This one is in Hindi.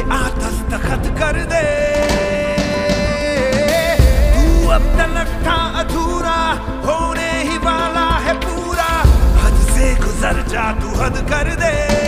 आ दस्तखत कर दे। तू अब तलक था अधूरा, होने ही वाला है पूरा। हद से गुजर जा, तू हद कर दे।